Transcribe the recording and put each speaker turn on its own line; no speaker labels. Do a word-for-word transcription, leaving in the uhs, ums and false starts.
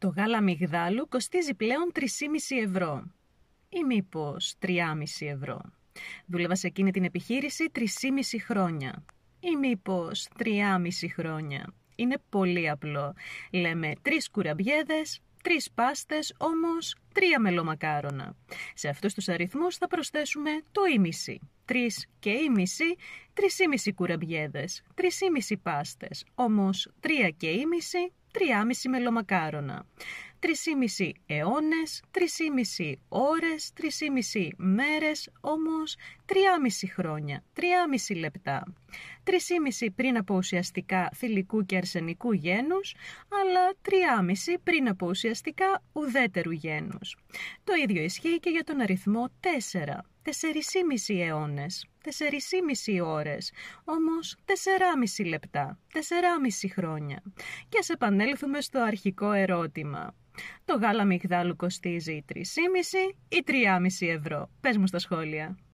Το γάλα αμυγδάλου κοστίζει πλέον τρεισήμισι ευρώ. Ή μήπως τριάμισι ευρώ. Δούλευα σε εκείνη την επιχείρηση τρεισήμισι χρόνια. Ή μήπως τριάμισι χρόνια. Είναι πολύ απλό. Λέμε τρεις κουραμπιέδες, τρεις πάστες, όμως τρία μελομακάρονα. Σε αυτούς τους αριθμούς θα προσθέσουμε το ήμιση. Τρεις και ήμιση, τρισήμιση κουραμπιέδες, τρισήμιση πάστες, όμως τρία και ήμιση, τριάμιση μελομακάρονα. Τρισήμιση αιώνες, τρισήμιση ώρες, τρισήμιση μέρες, όμως τριάμιση χρόνια, τριάμιση λεπτά. Τρισήμιση πριν από ουσιαστικά θηλυκού και αρσενικού γένους, αλλά τριάμιση πριν από ουσιαστικά ουδέτερου γένους. Το ίδιο ισχύει και για τον αριθμό τέσσερα. Τεσσερισήμιση αιώνες, τεσσερισήμιση ώρες, όμως τεσσεράμιση λεπτά, τεσσεράμιση χρόνια. Και ας επανέλθουμε στο αρχικό ερώτημα. Το γάλα αμυγδάλου κοστίζει τρεισήμισι ή τριάμισι ευρώ? Πες μου στα σχόλια.